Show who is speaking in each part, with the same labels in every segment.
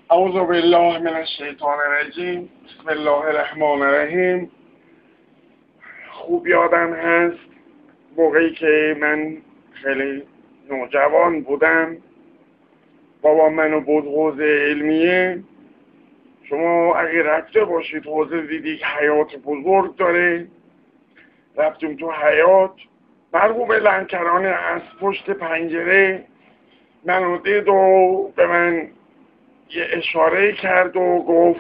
Speaker 1: اعوذ بالله من الشیطان الرجیم. بسم الله الرحمن الرحیم. خوب یادم هست موقعی که من خیلی نوجوان بودم، بابا منو برد حوزه علمیه. شما اگه رفته باشید حوزه دیدی که حیات بزرگ داره، رفتیم تو حیات، مرحوم لنکرانه از پشت پنجره منو دید و به من یه اشاره کرد و گفت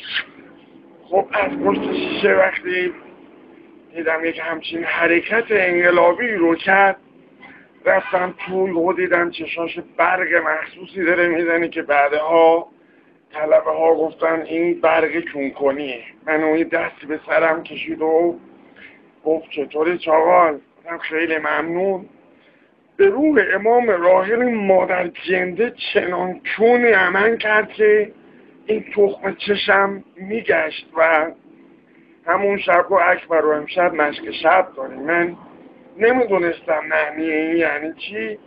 Speaker 1: خب از پشت شیشه وقتی دیدم یک همچین حرکت انقلابی رو کرد، رفتم تو دیدم چشاش برگ مخصوصی داره میزنی که بعدها طلبه ها گفتن این برگ چونکنیه. من اون دست به سرم کشید و گفت چطوری چاقال؟ گفتم خیلی ممنون. به روح امام راحل مادر جنده چنان چونی عمل کرد که این تخم چشم میگشت و همون شب و اکبر و امشب مشق شب داریم. من نمیدونستم معنی این یعنی چی.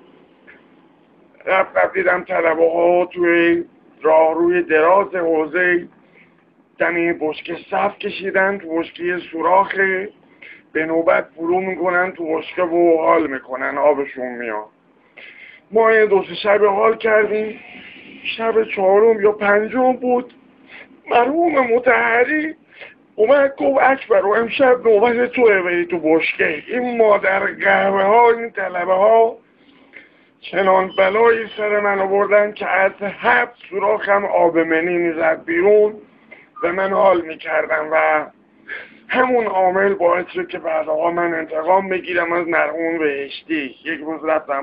Speaker 1: رفت دیدم طلبه ها توی راه روی دراز حوزه دمی بشکه صف کشیدن، تو بشکه سوراخه به نوبت فرو میکنن تو بشکه و حال میکنن، آبشون میاد. ما یه دو سه شب حال کردیم. شب چهارم یا پنجم بود، مرحوم مطهری اومد گفت اکبر و امشب نوبت توه بری تو بشکه. این مادر قهوه ها، این طلبه ها چنان بلایی سر من آوردن که از 7 سوراخم آب منی میزد بیرون و من حال میکردم و همون عامل باعث شد که بعدها من انتقام بگیرم از مرحوم بهشتی. یک روز رفتم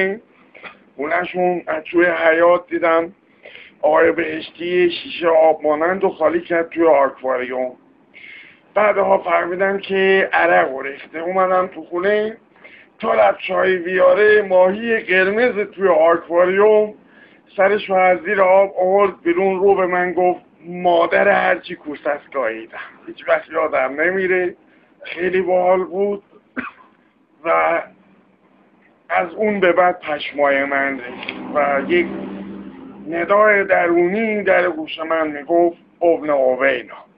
Speaker 1: خونهشون، از توی حیاط دیدم آقای بهشتی شیشه آب مانند و خالی کرد توی آکواریوم. بعدها فهمیدم که عرق ریخته. اومدم تو خونه تا چای بیاره ماهی قرمز توی آکواریوم سرشو از زیر آب آورد بیرون، رو به من گفت مادر هرچی کوسس گاییدم. هیچ وقت یادم نمیره. خیلی باحال بود و از اون به بعد پشمای من ریخت و یک ندای درونی در گوش من میگفت ابن عوینا.